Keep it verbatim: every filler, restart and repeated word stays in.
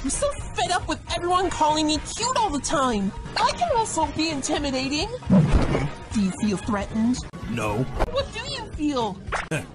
I'm so fed up with everyone calling me cute all the time. I can also be intimidating. Do you feel threatened? No. What do you feel?